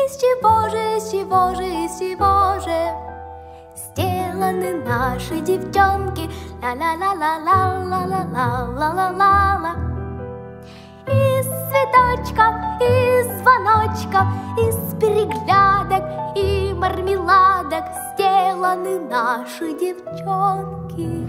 из чего же сделаны наши девчонки? Ла-ла-ла-ла-ла-ла-ла-ла-ла-ла-ла. Из цветочков, из звоночков, из переглядок и мармеладок сделаны наши девчонки.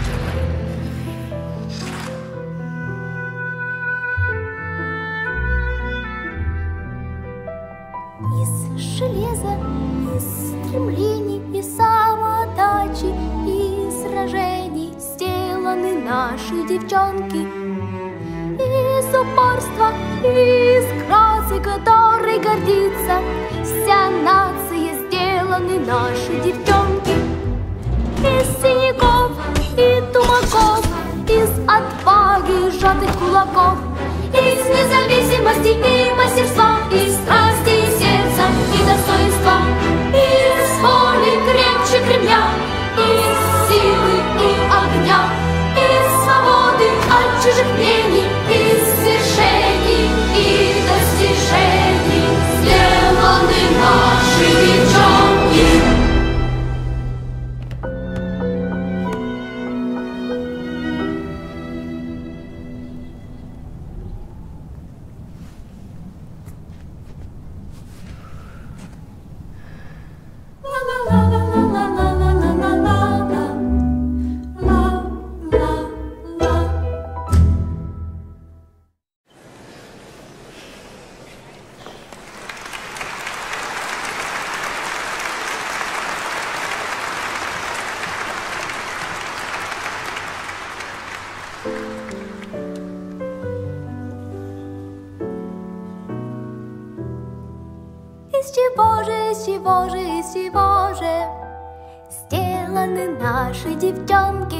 Из железа, из стремлений и самоотдачи, из сражений сделаны наши девчонки. Из упорства, из красы, которой гордится вся нация, сделаны наши девчонки. Из синяков и тумаков, из отваги сжатых кулаков, из независимости и мастерства, из страсти и сердца и достоинства, из воли крепче Кремля, из силы и огня, из свободы от чужих мнений, из свершений и достижений сделаны наши девчонки. Из чего же сделаны наши девчонки?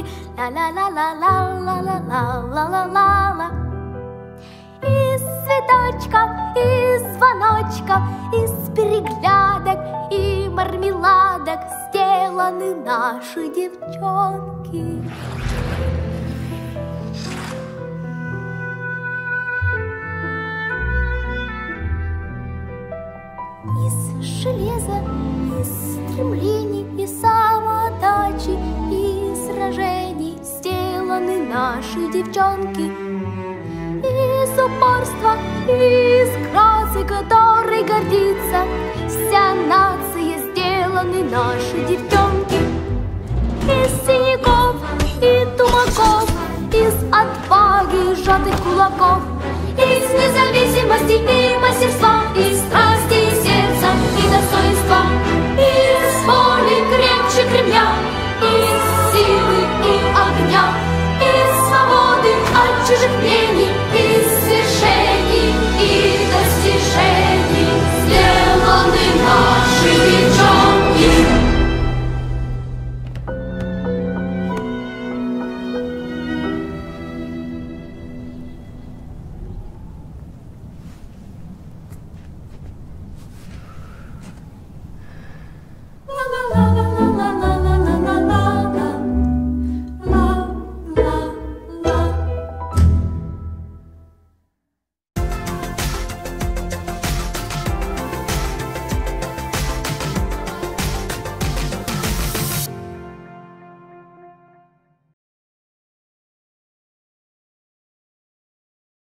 Ла-ла-ла-ла-ла-ла-ла-ла-ла-ла-ла. Из цветочков, из звоночков, из переглядок и мармеладок сделаны наши девчонки. Из железа, из стремлений и самоотдачи, и сражений сделаны наши девчонки. Из упорства, из красы, которой гордится вся нация, сделаны наши девчонки. Из синяков и тумаков, из отваги сжатых кулаков, из независимости и мастерства,